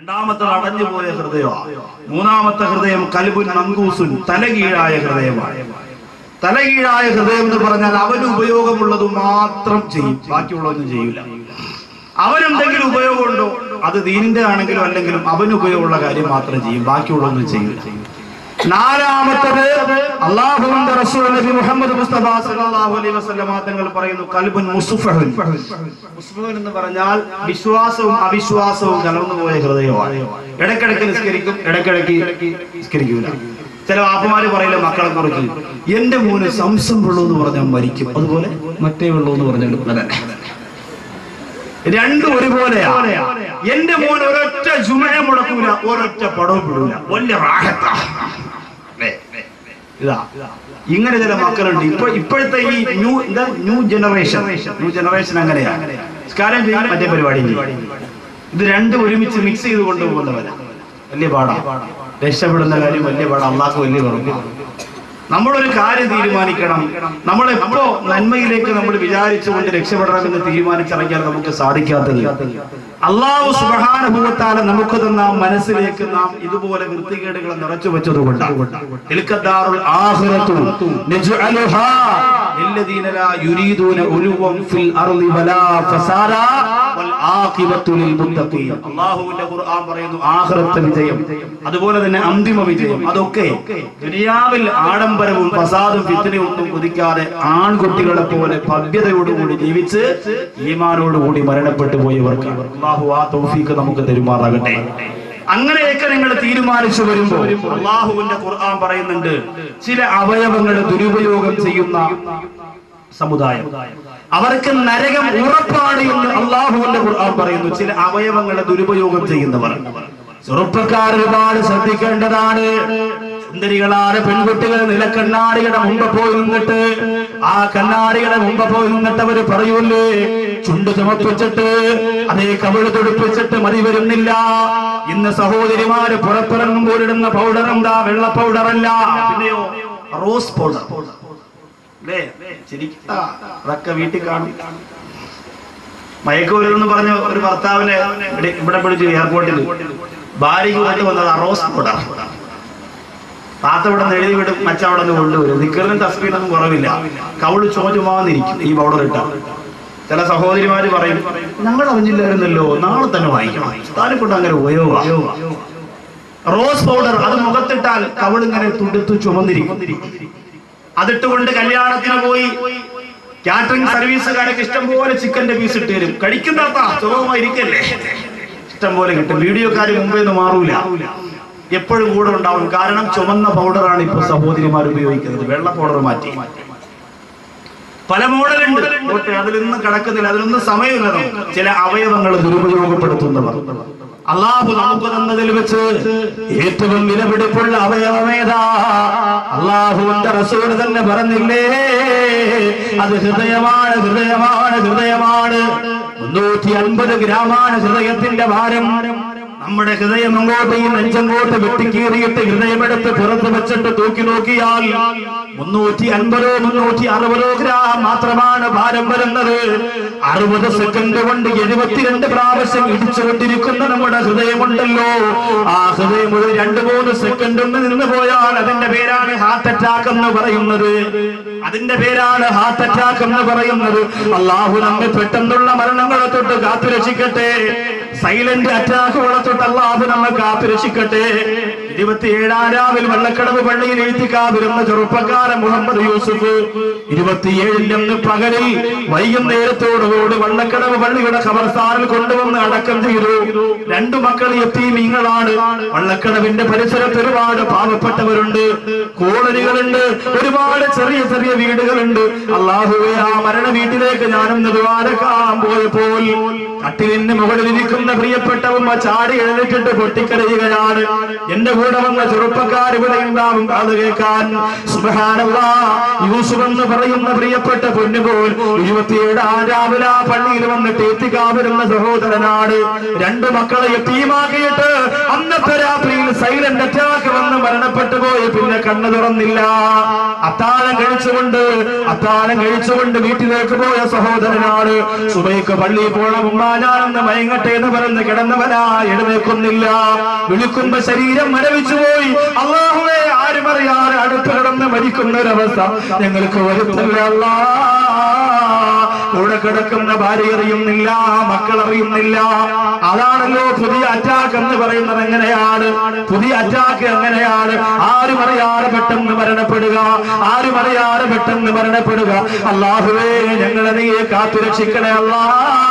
രണ്ടാമത്തെ അടഞ്ഞുപോയ ഹൃദയമാണ്. മൂന്നാമത്തെ ഹൃദയം കൽബുൻ മങ്കൂസുൻ, തലകീഴായ ഹൃദയമാണ്. തലകീഴായ ഹൃദയം എന്ന് പറഞ്ഞാൽ അവന് ഉപയോഗമുള്ളത് മാത്രം ചെയ്യും, ബാക്കിയുള്ളതൊന്നും ചെയ്യില്ല. അവനെന്തെങ്കിലും ഉപയോഗമുണ്ടോ, അത് ദീനിന്റെ ആണെങ്കിലും അല്ലെങ്കിലും അവന് ഉപയോഗമുള്ള കാര്യം മാത്രം ചെയ്യും, ബാക്കിയുള്ളതൊന്നും ചെയ്യില്ല. നാലാമത്തത് അല്ലാഹുവിന്റെ റസൂൽ നബി മുഹമ്മദ് മുസ്തഫ സല്ലല്ലാഹു അലൈഹി വസല്ലം തങ്ങൾ പറയുന്നു ഖൽബുൻ മുസ്ഫഹൻ. മുസ്ഫഹൻ എന്ന് പറഞ്ഞാൽ വിശ്വാസവും അവിശ്വാസവും കലർന്നുപോയ ഹൃദയമാണ്. ഇടയ്ക്കിടയ്ക്ക് നിസ്കരിക്കും, ഇടയ്ക്കിടയ്ക്ക് നിസ്കരിക്കൂല. ചില വാപ്പമാര് പറയില്ല മക്കളെ കുറിച്ച്, എന്റെ മോന് സംശയം വെള്ളൂ എന്ന് പറഞ്ഞാൽ മരിക്കും, അതുപോലെ മറ്റേ വെള്ളൂ എന്ന് പറഞ്ഞാൽ രണ്ടും ഒരുപോലെയാണ്. എന്റെ മോൻ ഒരൊറ്റ ജുമഅ മുടക്കൂല, ഒരൊറ്റ പടവും വിടൂല, വലിയ റാഹത്താ. ഇതാ ഇങ്ങനെ ചില മക്കളുണ്ട്. ഇപ്പോഴത്തെ ഈ ന്യൂ ജനറേഷൻ അങ്ങനെയാണ്. നിസ്കാരം ചെയ്യാൻ മറ്റേ പരിപാടി ഇത് രണ്ടും ഒരുമിച്ച് മിക്സ് ചെയ്ത് കൊണ്ടുപോകുന്നവരാ. വലിയ പാടാണ്, രക്ഷപ്പെടുന്ന കാര്യം വലിയ പാടാണ്, അള്ളാഹ് വലിയ പറഞ്ഞു. നമ്മളൊരു കാര്യം തീരുമാനിക്കണം. നമ്മളെപ്പോ നന്മയിലേക്ക് നമ്മൾ വിചാരിച്ചുകൊണ്ട് രക്ഷപ്പെടണമെന്ന് തീരുമാനിച്ചിറങ്ങിയാൽ നമുക്ക് സാധിക്കാത്തത് അല്ലാഹു സുബ്ഹാനഹു വ തആല നമുക്ക് തന്ന മനസ്സിലേക്ക് നാം ഇതുപോലെ വൃത്തികേടുകൾ നിറച്ചു വെച്ചതുകൊണ്ടാണ്. ഇൽക്കദാറുൽ ആഖിറതു നജ്അലുഹാ ലില്ലദീന ലാ യുരീദൂന ഉലുവൻ ഫിൽ അർളി വലാ ഫസാദാ വൽ ആഖിബത്തു ലിൽ മുത്തഖീൻ. അല്ലാഹുവിന്റെ ഖുർആൻ പറയുന്നു ആഖിറത്തെ വിജയം, അതുപോലെ തന്നെ അന്തിമ വിജയം, അതൊക്കെ ദുനിയാവിൽ ആഡംബരവും ഫസാദും ഫിത്നയും ഒന്നും കൊതിക്കാതെ ആൺകുട്ടികളെ പോലെ ഭവ്യതയോടുകൂടി ജീവിച്ച് ഈമാനോടുകൂടി മരണപ്പെട്ടു പോയവർക്ക് അല്ലാഹു ആ തൗഫീഖ് നമുക്ക് തരുമാറാകട്ടെ. അങ്ങനെയൊക്കെ നിങ്ങൾ തീരുമാനിച്ചു വരുമ്പോൾ അല്ലാഹുവിന്റെ ഖുർആൻ പറയുന്നുണ്ട്, ചില അവയവങ്ങളെ ദുരുപയോഗം ചെയ്യുന്ന സമുദായം അവർക്ക് നരകം ഉറപ്പാണ് എന്ന് അല്ലാഹുവിന്റെ ഖുർആൻ പറയുന്നു. ചില അവയവങ്ങളെ ദുരുപയോഗം ചെയ്യുന്നവർ ചെറുപ്പക്കാർ ഒരുപാട് ശ്രദ്ധിക്കേണ്ടതാണ്. സുന്ദരികളായ പെൺകുട്ടികൾ നിലക്കണ്ണാടിയുടെ മുമ്പ് പോയി നിന്നിട്ട് ആ കണ്ണാടിയുടെ മുമ്പ് പോയി നിന്നിട്ട് അവര് പറയൂല്ലേ, ചുണ്ട് ചുമപ്പിച്ചിട്ട് അതേ കവിള് തുടിപ്പിച്ചിട്ട് മതി വരുന്നില്ല. ഇന്ന് സഹോദരിമാര് പുറത്തിറങ്ങുമ്പോൾ ഇടുന്ന പൗഡർ എന്താ? വെള്ള പൗഡർ അല്ല, പിന്നെയോ റോസ് പൗഡർ. അതൊക്കെ വീട്ടിൽ കാണും. മയക്കുമരുന്ന് പറഞ്ഞ ഒരു ഭർത്താവിനെ ഇവിടെ പിടിച്ചു എയർപോർട്ടിൽ, ഭാര്യയ്ക്ക് കൊണ്ട് വന്നത് റോസ് പൗഡർ. താത്ത ഇവിടെ നിന്ന് എഴുതി വിടും, മച്ച അവിടെ നിന്ന് കൊണ്ടുവരും. നിക്കറിനും തസ്ബീനൊന്നും കുറവില്ല, കവിള് ചുമചുമാന്നിരിക്കും ഈ പൗഡർ ഇട്ട. ചില സഹോദരിമാര് പറയും, ഞങ്ങൾ അറിഞ്ഞില്ലായിരുന്നല്ലോ, നാളെ തന്നെ വാങ്ങിക്കണം. താനെക്കൊണ്ട് അങ്ങനെ ഉപയോഗം. റോസ് പൗഡർ അത് മുഖത്തിട്ടാൽ കവിളിങ്ങനെ തുടുത്തു ചുമന്നിരിക്കും. അതിട്ടുകൊണ്ട് കല്യാണത്തിന് പോയി കാറ്ററിംഗ് സർവീസുകാരൊക്കെ ഇഷ്ടം പോലെ ചിക്കന്റെ പീസ് ഇട്ട് തരും. കഴിക്കുന്ന സുഖമായിരിക്കല്ലേ, ഇഷ്ടം പോലെ കിട്ടും. വീഡിയോക്കാര് മുമ്പേ നിന്ന് മാറൂല, എപ്പോഴും കൂടെ ഉണ്ടാവും. കാരണം ചുമന്ന പൗഡറാണ് ഇപ്പൊ സഹോദരിമാർ ഉപയോഗിക്കുന്നത്, വെള്ള പൗഡർ മാറ്റി. പല മോഡലുണ്ട്, അതിലൊന്നും കിടക്കുന്നില്ല, അതിലൊന്നും സമയമില്ല. ചില അവയവങ്ങൾ ദുരുപയോഗപ്പെടുത്തുന്നവർ. അല്ലാഹു നമുക്ക് തന്നതിൽ വെച്ച് ഏറ്റവും വിലപിടിപ്പുള്ള അവയവമേതാ? അല്ലാഹുവിന്റെ റസൂൽ തന്നെ പറഞ്ഞില്ലേ, അത് ഹൃദയമാണ്, ഹൃദയമാണ്, ഹൃദയമാണ്. 350 ഗ്രാമാണ് ഹൃദയത്തിന്റെ ഭാരം. നമ്മുടെ ഹൃദയം അങ്ങോട്ട് ഈ നെഞ്ചങ്ങോട്ട് വെട്ടിക്കീറിയിട്ട് ഹൃദയമെടുത്ത് പുറത്ത് വെച്ചിട്ട് തൂക്കി നോക്കിയാൽ 350-360 ഗ്രാം മാത്രമാണ് ഭാരം വരുന്നത്. 60 സെക്കൻഡ് കൊണ്ട് 72 പ്രാവശ്യം ഇടിച്ചുകൊണ്ടിരിക്കുന്ന നമ്മുടെ ഹൃദയമുണ്ടല്ലോ, ആ ഹൃദയം ഒരു 2-3 സെക്കൻഡ് ഒന്ന് നിന്ന് പോയാൽ അതിന്റെ പേരാണ് ഹാർട്ട് അറ്റാക്ക് എന്ന് പറയുന്നത്. അതിന്റെ പേരാണ് ഹാർട്ട് അറ്റാക്ക് എന്ന് പറയുന്നത്. അല്ലാഹു നമ്മെ പെട്ടെന്നുള്ള മരണങ്ങളെ തൊട്ട് കാത്തുരക്ഷിക്കട്ടെ. സൈലന്റ് അറ്റാക്കുകളെ തൊട്ട് അല്ലാഹു നമ്മെ കാത്തുരക്ഷിക്കട്ടെ. 27-ാം രാവിൽ വെള്ളക്കടവ് പള്ളിയിൽ എഴുത്തിക്കാതിരുന്ന ചെറുപ്പക്കാരൻ മുഹമ്മദ് യൂസുഫ് 27-ന്റെ അന്ന് പകലിൽ വൈകുന്നേരത്തോടുകൂടി വെള്ളക്കടവ് പള്ളിയുടെ ഖബർസ്ഥാനിൽ കൊണ്ടുവന്ന് അടക്കം ചെയ്തു. 2 മക്കൾ യതീമീങ്ങളാണ്. വെള്ളക്കടവിന്റെ പരിസരത്ത് ഒരുപാട് പാവപ്പെട്ടവരുണ്ട്, കോളനികളുണ്ട്, ഒരുപാട് ചെറിയ ചെറിയ വീടുകളുണ്ട്. അല്ലാഹുവേ, ആ മരണ വീട്ടിലേക്ക് ഞാനൊന്ന് ദ്വാരക്കാൻ പോയപ്പോൾ കട്ടിലിന്റെ മുകളിൽ ഇരിക്കുന്ന പ്രിയപ്പെട്ട ഉമ്മ ചാടി എഴുന്നേറ്റിട്ട് പൊട്ടിക്കരയുകയാണ്. എന്റെ കൂടെ വന്ന ചെറുപ്പക്കാർ ഇവിടെ ഉണ്ടാവും അത് കേൾക്കാൻ. സുബ്ഹാനല്ലാഹ്, യൂസുഫ് എന്ന് പറയുന്ന പ്രിയപ്പെട്ട പൊന്നുപോൽ 27 രാവിലെ പള്ളിയിൽ വന്നിട്ട് എത്തിക്കാവുന്ന സഹോദരനാട്. 2 മക്കളെ യതീമാക്കിയിട്ട് അന്നത്തെ രാത്രിയിൽ സൈലന്റ് അറ്റാക്ക് വന്ന് മരണപ്പെട്ടു പോയി. പിന്നെ കണ്ണു തുറന്നില്ല. അത്താഴം കഴിച്ചുകൊണ്ട് വീട്ടിലേക്ക് പോയ സഹോദരനാണ്. സുബൈക്ക് പള്ളിയിൽ പോകണം, ഉമ്മാ ഞാനെന്ന് മയങ്ങട്ടെ എന്ന് പറഞ്ഞ് കിടന്നവനാ എഴുന്നേൽക്കുന്നില്ല. വിളിക്കുമ്പോ ശരീരം മരവിച്ചു പോയി. അല്ലാഹുവേ, ആരും അറിയാതെ അടുത്ത് കിടന്ന് മരിക്കുന്ന ഒരവസ്ഥ ഞങ്ങൾക്ക് വരുത്തില്ല അല്ലാ. കൂടെ കിടക്കുന്ന ഭാര്യ അറിയുന്നില്ല, മക്കൾ അറിയുന്നില്ല. അതാണല്ലോ പുതിയ അറ്റാക്ക് എന്ന് പറയുന്നത്. എങ്ങനെയാണ് പുതിയ അറ്റാക്ക്? എങ്ങനെയാണ് ആരും അറിയാതെ പെട്ടെന്ന് മരണപ്പെടുക? അല്ലാഹുവേ, ഞങ്ങളെ നീ കാത്തുരക്ഷിക്കണേ അല്ലാ.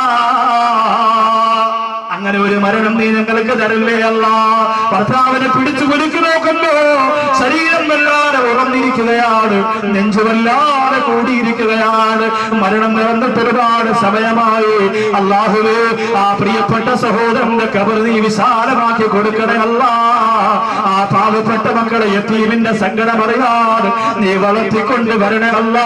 അങ്ങനെ ഒരു മരണം നീ ഞങ്ങൾക്ക് തരല്ലേ അല്ലാ. ഭർത്താവിനെ പിടിച്ചു കുലുക്കി നോക്കുമ്പോ ശരീരം വല്ലാതെ ഉറന്നിരിക്കുകയാണ്, നെഞ്ചുവല്ലാതെ കൂടിയിരിക്കുകയാണ്. മരണം നിറന്നിട്ട് ഒരുപാട് സമയമായി. അല്ലാഹുവേ, ആ പ്രിയപ്പെട്ട സഹോദരന്റെ ഖബർ നീ വിശാലമാക്കി കൊടുക്കണേ അല്ലാ. ആ പാവപ്പെട്ട മക്കളെ യതീമിന്റെ സങ്കടം അറിയാതെ നീ വളർത്തിക്കൊണ്ട് വരണേ അല്ലാ.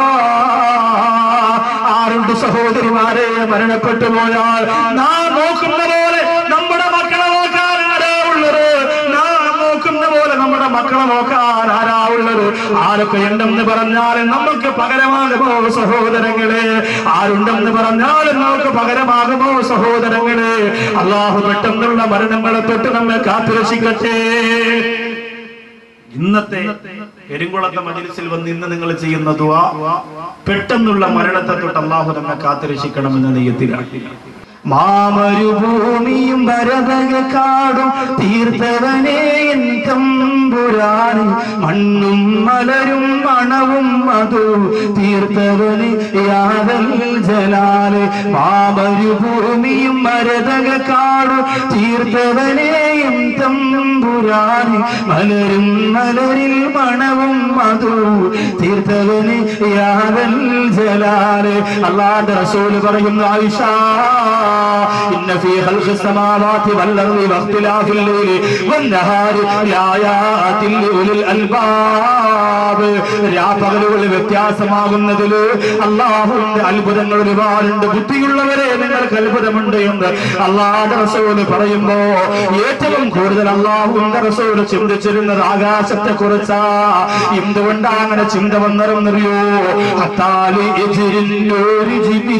6 സഹോദരിമാരെ മരണപ്പെട്ടു പോയാൽ നാം നോക്കുന്ന പോലെ നമ്മുടെ മക്കളെ നോക്കാൻ ആരാ ഉള്ളത്? നാം നോക്കുന്ന പോലെ നമ്മുടെ മക്കളെ നോക്കാൻ ആരാ ഉള്ളത്? ആരൊക്കെ ഉണ്ടെന്ന് പറഞ്ഞാലും നമുക്ക് പകരമാകുമോ സഹോദരങ്ങളെ? ആരുണ്ടെന്ന് പറഞ്ഞാലും നമുക്ക് പകരമാകുമോ സഹോദരങ്ങളെ? അല്ലാഹു പെട്ടെന്നുള്ള മരണങ്ങളെ തൊട്ട് നമ്മെ കാത്തുരക്ഷിക്കട്ടെ. ഇന്നത്തെ പെരുങ്കുളത്തെ മജ്‌ലിസിൽ വന്ന് ഇന്ന് നിങ്ങൾ ചെയ്യുന്ന ദുആ, പെട്ടെന്നുള്ള മരണത്തെ തൊട്ട് അല്ലാഹു നമ്മെ കാത്തുരക്ഷിക്കണമെന്ന നിയ്യത്തിലാണ്. മാമരുഭൂമിയും ഭരതകാടും തീർത്തവനേ എൻ തമ്പുരാന്, മണ്ണും മലരും മണവും മധു തീർത്തവന് യാദൽ ജലാല്. മാമരുഭൂമിയും ഭരതകാടും തീർത്തവനേ എൻ തമ്പുരാന്, മലരും മലരിൽ മണവും മധു തീർത്തവന് യാദൽ ജലാല്. അല്ലാഹുവിന്റെ റസൂൽ പറയുന്നു, ആയിഷ, إن في خلق السماوات والأرض واختلاف الليل والنهار لآيات لأولي الألباب. രാപകലുകൾ വ്യത്യാസമാകുന്നതിൽ അല്ലാഹുവിന്റെ അത്ഭുതങ്ങൾ ഒരുപാടുണ്ട്. ബുദ്ധിയുള്ളവരെ, നിങ്ങൾക്ക് അത്ഭുതമുണ്ട് എന്ന് അല്ലാഹുവിന്റെ റസൂൽ പറയുമ്പോ ഏറ്റവും കൂടുതൽ അല്ലാഹുവിന്റെ റസൂൽ ചിന്തിച്ചിരുന്നത് ആകാശത്തെ കുറിച്ചാ. എന്തുകൊണ്ടാ അങ്ങനെ ചിന്ത വന്നറിയോ? ഹത്താലി ജിബ്രീലു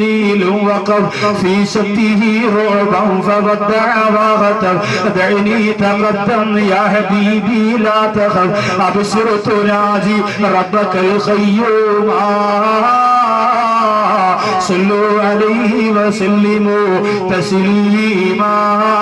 في شته رعبا فودع وغتب دعني تقدم يا حبيبي لا تخف أبشر تناجي ربك الخيوم صلوا عليه وسلموا تسليما.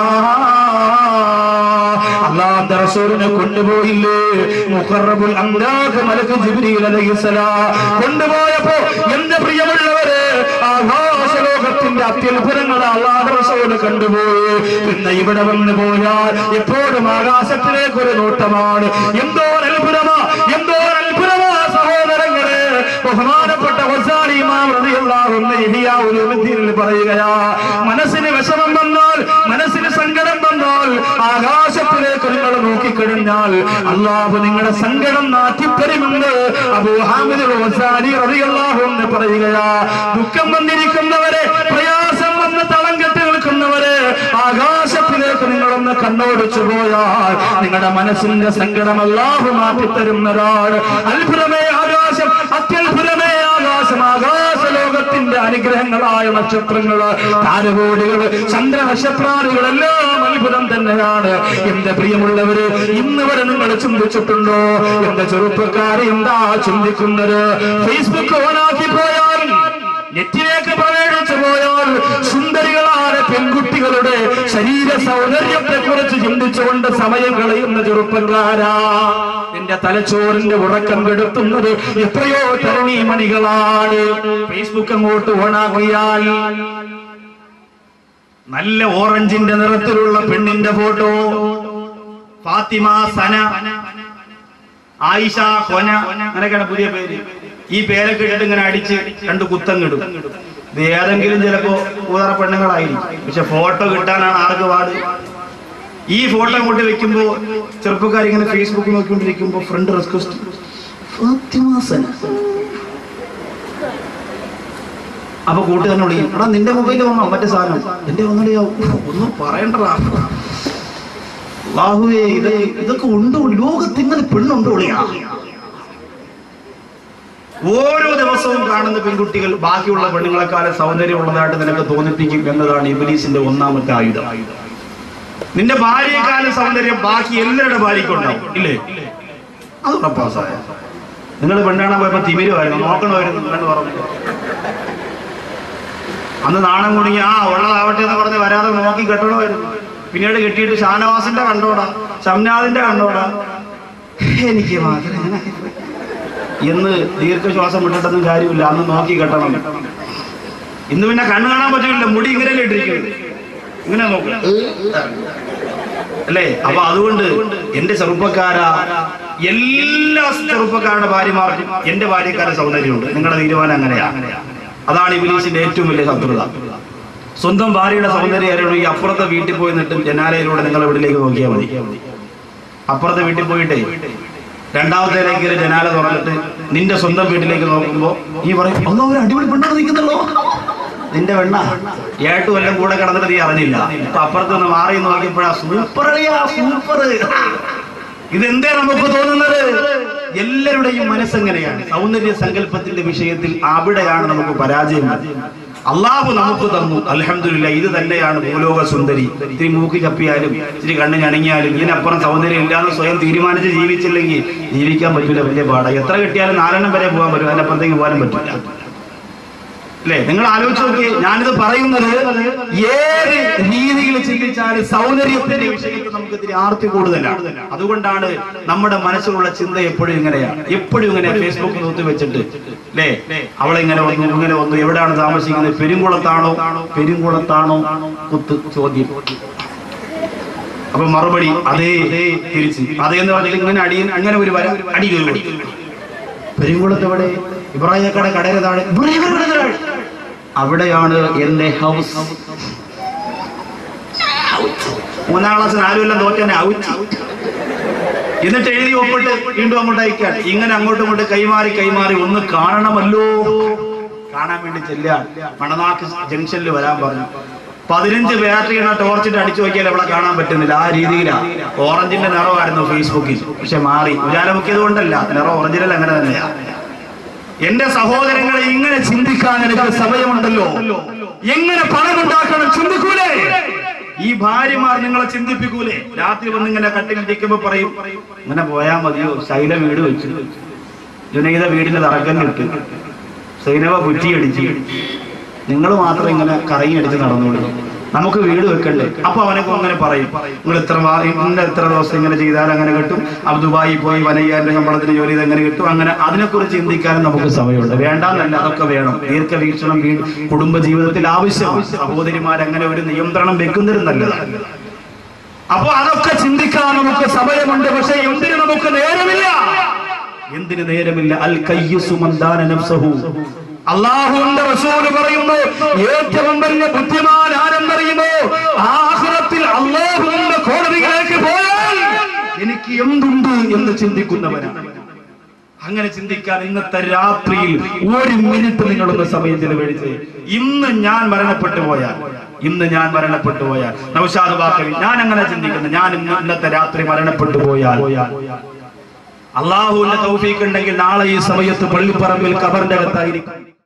അല്ലാഹുവിന്റെ റസൂലിനെ കൊണ്ടുപോയില്ലേ മുഖറബുൽ അംലാഖ് മലക്ക് ജിബ്രീൽ അലൈഹിസ്സലാം കൊണ്ടുപോയപ്പോ എന്റെ പ്രിയമുള്ളവരെ ആകാശലോകത്തിന്റെ അത്യത്ഭുതങ്ങൾ അല്ലാഹുവിന്റെ റസൂൽ കണ്ടുപോയി. പിന്നെ ഇവിടെ വന്നു പോയാൽ എപ്പോഴും ആകാശത്തിലേക്ക് ഒരു നോട്ടമാണ്. എന്തോ അത്ഭുതമാ സഹോദരങ്ങളെ. ബഹുമാനപ്പെട്ട ഗസാലി ഇമാം റളിയല്ലാഹു അൻഹു ഇഹ്യാ ഉലൂമുദ്ദീനിൽ പറയുകയാ, മനസ്സിന് വിഷമം വന്നാൽ, മനസ്സിന് സങ്കടം വന്നാൽ ആകാശത്തിലേക്ക് നിങ്ങൾ നോക്കിക്കഴിഞ്ഞാൽ അല്ലാഹു നിങ്ങളുടെ സങ്കടം മാറ്റിത്തരുമെന്ന് അബൂ ഹാമിദ് ഗസാലി റളിയല്ലാഹു അൻഹു പറയുകയാ. ദുഃഖം വന്നിരിക്കുന്നവരെ, പ്രയാസം വന്ന് തളം കെട്ടി നിൽക്കുന്നവരെ, ആകാശത്തിലേക്ക് നിങ്ങളൊന്ന് കണ്ണോടിച്ചു പോയാൽ നിങ്ങളുടെ മനസ്സിന്റെ സങ്കടം അല്ലാഹു മാറ്റിത്തരുന്നതാണ്. അത്ഭുതമേ ആകാശം, അത്യത്ഭുതമേ ആകാശം. ആകാശലോകത്തിന്റെ അനുഗ്രഹങ്ങളായ നക്ഷത്രങ്ങൾ, താരകോടികൾ, ചന്ദ്രനക്ഷത്രാദികളെല്ലാം അത്ഭുതം തന്നെയാണ്. എന്റെ പ്രിയമുള്ളവര്, ഇന്ന് വരെ നിങ്ങൾ ചിന്തിച്ചിട്ടുണ്ടോ? എന്റെ ചെറുപ്പക്കാരെ എന്താ ചിന്തിക്കുന്നത്? ഫേസ്ബുക്ക് ഓണാക്കി പോയാൽ, നെറ്റിലേക്ക് പ്രവേശിച്ചു പോയാൽ സുന്ദരികളായ പെൺകുട്ടികളുടെ ശരീര സൗന്ദര്യത്തെ കുറിച്ച് ചിന്തിച്ചുകൊണ്ട് സമയം കളയുന്ന ചെറുപ്പക്കാരാ. എന്റെ തലച്ചോറിന്റെ ഉറക്കം കെടുത്തുന്നത് എത്രയോ തരുണീമണികളാണ്. ഫേസ്ബുക്ക് അങ്ങോട്ട് ഓണാക്കിയാൽ നല്ല ഓറഞ്ചിന്റെ നിറത്തിലുള്ള പെണ്ണിന്റെ ഫോട്ടോ, ഫാത്തിമ, സന, ആയിഷ, ഹൊന, അങ്ങനെയൊക്കെയാണ് പുതിയ പേര്. ഈ പേരൊക്കെ ഇട്ടിട്ട് ഇങ്ങനെ അടിച്ച് 2 കുത്തങ്ങിടും. ഇത് ഏതെങ്കിലും ചിലപ്പോ കൂതറ പെണ്ണുങ്ങളായിരിക്കും. പക്ഷെ ഫോട്ടോ കിട്ടാനാണ് ആർക്ക് പാട്. ഈ ഫോട്ടോ അങ്ങോട്ട് വെക്കുമ്പോ ചെറുപ്പക്കാർ ഇങ്ങനെ ഫേസ്ബുക്ക് നോക്കിക്കൊണ്ടിരിക്കുമ്പോ ഫ്രണ്ട് റിക്വസ്റ്റ് ഫാത്തിമാസൻ. അപ്പൊ കൂട്ടുകാരനെ വിളിക്കും, എടാ നിന്റെ മൊബൈലിൽ വന്നോ മറ്റേ സാധനം, എന്റെ വന്നടിയാവും, ഒന്നും പറയണ്ടടാ. അല്ലാഹുവേ, ഇതൊക്കെ ഉണ്ടോ ലോകത്ത്? ഇങ്ങനെ പെണ്ണുണ്ടോ? ഒളിയാ ഓരോ ദിവസവും കാണുന്ന പെൺകുട്ടികൾ ബാക്കിയുള്ള പെണ്ണുങ്ങളെക്കാളും സൗന്ദര്യമുള്ളതായിട്ട് നിനക്ക് തോന്നിപ്പിക്കും എന്നതാണ് ഇബ്ലീസിന്റെ ഒന്നാമത്തെ ആയുധം. നിന്റെ ഭാര്യയെക്കാളും സൗന്ദര്യം ബാക്കി എല്ലാവരുടെ ഭാര്യയ്ക്കുണ്ടാവും, ഇല്ലേ? അത് ഉറപ്പാസായ. നിങ്ങൾ പെണ്ണാണാൻ പോയപ്പോ തിമിരുമായിരുന്നു, നോക്കണമായിരുന്നു എന്ന് പറഞ്ഞു. അന്ന് നാണം കുടുങ്ങി ഉള്ളതാവട്ടെ എന്ന് പറഞ്ഞ് വരാതെ നോക്കി കെട്ടണമായിരുന്നു. പിന്നീട് കെട്ടിയിട്ട് ഷാനവാസിന്റെ കണ്ടോടാ, ഷംനാദിന്റെ കണ്ടോടാ, എനിക്ക് മാത്രം എന്ന് ദീർഘശ്വാസം വിട്ടിട്ടൊന്നും കാര്യമില്ല. അന്ന് നോക്കി കെട്ടണം. ഇന്ന് പിന്നെ കണ്ണ് കാണാൻ പറ്റില്ല, മുടി ഇങ്ങനെയല്ലേ ഇട്ടിരിക്കുന്നത്, ഇങ്ങനെ നോക്കുക അല്ലേ? അപ്പൊ അതുകൊണ്ട് എന്റെ ചെറുപ്പക്കാരാ, എല്ലാ ചെറുപ്പക്കാരുടെ ഭാര്യമാർക്കും എന്റെ ഭാര്യക്കാരുടെ സൗന്ദര്യമുണ്ട്. നിങ്ങളുടെ തീരുമാനം അങ്ങനെയാ. അതാണ് ഇബ്ലീസിന്റെ ഏറ്റവും വലിയ ശത്രുത. സ്വന്തം ഭാര്യയുടെ സൗന്ദര്യം അറിയണമെങ്കിൽ അപ്പുറത്തെ വീട്ടിൽ പോയി നിന്നിട്ട് ജനാലയിലൂടെ നിങ്ങൾ ഇവിടേക്ക് നോക്കിയാൽ മതി. അപ്പുറത്തെ വീട്ടിൽ പോയിട്ടേ രണ്ടാമത്തേലേക്ക് ജനാല തുറന്നിട്ട് നിന്റെ സ്വന്തം വീട്ടിലേക്ക് നോക്കുമ്പോ നീ പറയും, ഒന്നോ ഒരു അടിപൊളി പെണ്ണാണ് നിൽക്കുന്നല്ലോ. നിന്റെ വെണ്ണ ഏട്ടു വല്ലതും കൂടെ കിടന്നിട്ട് നീ അറിഞ്ഞില്ല. ഇപ്പൊ അപ്പുറത്ത് നിന്ന് മാറി നോക്കിയപ്പോഴാ സൂപ്പർ സൂപ്പർ. ഇതെന്തേ നമുക്ക് തോന്നുന്നത്? എല്ലാവരുടെയും മനസ്സെങ്ങനെയാണ്? സൗന്ദര്യ സങ്കല്പത്തിന്റെ വിഷയത്തിൽ അവിടെയാണ് നമുക്ക് പരാജയം. അള്ളാഹു നമുക്ക് തന്നു, അൽഹംദുലില്ലാഹ്, ഇത് തന്നെയാണ് ഭൂലോക സുന്ദരി. ഇത്തിരി മൂക്കി ചപ്പിയാലും ഇത്തിരി കണ്ണ് ഞണങ്ങിയാലും ഇതിനപ്പുറം സൗന്ദര്യം ഇല്ലാന്ന് സ്വയം തീരുമാനിച്ച് ജീവിച്ചില്ലെങ്കിൽ ജീവിക്കാൻ പറ്റില്ല. വലിയ പാടാ. എത്ര കിട്ടിയാലും 4 വരെ പോകാൻ പറ്റും, അതിനപ്പുറത്തേക്ക് പോകാനും പറ്റില്ല, അല്ലേ? നിങ്ങൾ ആലോചിച്ച് നോക്കി. ഞാനിത് പറയുന്നത് ഏത് രീതിയിൽ ചിന്തിച്ചാലും സൗന്ദര്യത്തിന്റെ വിഷയത്തിൽ നമുക്ക് ഇത്തിരി ആർത്തി കൂടുതലാണ്. അതുകൊണ്ടാണ് നമ്മുടെ മനസ്സിലുള്ള ചിന്ത എപ്പോഴും ഇങ്ങനെയാണ്, എപ്പോഴും ഇങ്ങനെ ഫേസ്ബുക്ക് നോക്കി വെച്ചിട്ട്, അല്ലേ? അവളെ ഇങ്ങനെ വന്നു, ഇങ്ങനെ വന്നു, എവിടെയാണ് താമസിക്കുന്നത്, പെരുങ്കുളത്താണോ കുത്ത് ചോദ്യം. അപ്പൊ മറുപടി അതേ, തിരിച്ച് അതേ എന്ന് പറഞ്ഞാൽ ഇങ്ങനെ അടിയൻ അങ്ങനെ ഒരു വര അടി. പെരുങ്കുളത്ത് എവിടെ? ഇബ്രാഹിംകട കടയുടെ താഴെ. അവിടെയാണ് എന്റെ ഹൗസ്. 3ാം ക്ലാസ് 4 കൊല്ലം തോറ്റനെ ഔട്ട്. എന്നിട്ട് എഴുതി ഒപ്പിട്ട് വീണ്ടും അങ്ങോട്ട് അയക്കാൻ. ഇങ്ങനെ അങ്ങോട്ടും ഇങ്ങോട്ട് കൈമാറി ഒന്ന് കാണണമല്ലോ. കാണാൻ വേണ്ടി ചെല്ലാൻ മണനാക്ക് ജംഗ്ഷനിൽ വരാൻ പറഞ്ഞു. 15 ബാറ്ററിയുടെ ടോർച്ചിട്ട് അടിച്ചു നോക്കിയാൽ അവിടെ കാണാൻ പറ്റുന്നില്ല. ആ രീതിയിലാണ്. ഓറഞ്ചിന്റെ നിറമായിരുന്നു ഫേസ്ബുക്കിൽ, പക്ഷെ മാറി. ഉജാലമുക്കിയത് കൊണ്ടല്ല, നിറം ഒറിജിനൽ അങ്ങനെ തന്നെയാ. എന്റെ സഹോദരങ്ങളെ, ഇങ്ങനെ ചിന്തിക്കാൻ എനിക്ക് സമയമുണ്ടല്ലോ. എങ്ങനെ പണം ഉണ്ടാക്കണം ചിന്തിക്കൂലേ? ഈ ഭാര്യമാർ നിങ്ങളെ ചിന്തിപ്പിക്കൂലേ? രാത്രി വന്ന് ഇങ്ങനെ കട്ടിലിരിക്കുമ്പോ പറയും, ഇങ്ങനെ പോയാൽ മതിയോ? ശൈല വീട് വെച്ചു, ജുനൈദ വീടിന് തറക്കൻ കിട്ടും, സൈനവ കുറ്റിയടിച്ച്, നിങ്ങൾ മാത്രം ഇങ്ങനെ കറങ്ങി അടിച്ച് നടന്നോളൂ, നമുക്ക് വീട് വെക്കണ്ടേ? അപ്പൊ അവനൊക്കെ അങ്ങനെ പറയും, നിങ്ങൾ എത്ര ദിവസം ഇങ്ങനെ ചെയ്താൽ അങ്ങനെ കിട്ടും, ദുബായി പോയി 5000 ശമ്പളത്തിന് ജോലി ചെയ്ത് എങ്ങനെ കിട്ടും, അങ്ങനെ അതിനെക്കുറിച്ച് ചിന്തിക്കാനും നമുക്ക് സമയമുണ്ട്. വേണ്ടാന്നല്ല, അതൊക്കെ വേണം. ദീർഘവീക്ഷണം കുടുംബ ജീവിതത്തിൽ ആവശ്യമാണ്. സഹോദരിമാരങ്ങനെ ഒരു നിയന്ത്രണം വെക്കുന്നതിന് നല്ലതാണ്. അപ്പൊ അതൊക്കെ ചിന്തിക്കാൻ നമുക്ക് സമയമുണ്ട്. പക്ഷെ എന്തിന് നമുക്ക് നേരമില്ല? എന്തിന് നേരമില്ല? അൽ കയ്യിസു മൻ ദാന നഫ്സഹു. അല്ലാഹുവിന്റെ റസൂൽ പറയുന്നു, ഏറ്റവും വലിയ ബുദ്ധിമാൻ ആരെന്നറിയുമോ? ആഖിറത്തിൽ അല്ലാഹുവിന്റെ കോടതിയിലേക്ക് പോയാൽ എനിക്ക് എന്തുണ്ട് എന്ന് ചിന്തിക്കുന്നവനാണ്. അങ്ങനെ ചിന്തിക്കാൻ ഇന്നത്തെ രാത്രിയിൽ 1 മിനിറ്റ് നിങ്ങളൊന്ന് സമയം ചെലവഴിച്ച്, ഇന്ന് ഞാൻ മരണപ്പെട്ടു പോയാൽ നൗഷാദ് ബാക്കവി, ഞാൻ അങ്ങനെ ചിന്തിക്കുന്നു, ഞാൻ ഇന്നത്തെ രാത്രി മരണപ്പെട്ടു പോയാൽ അള്ളാഹുവിന്റെ തൗഫീഖ് ഉണ്ടെങ്കിൽ നാളെ ഈ സമയത്ത് പള്ളിപ്പറമ്പിൽ ഖബറിന്റെ അകത്തായിരിക്കും.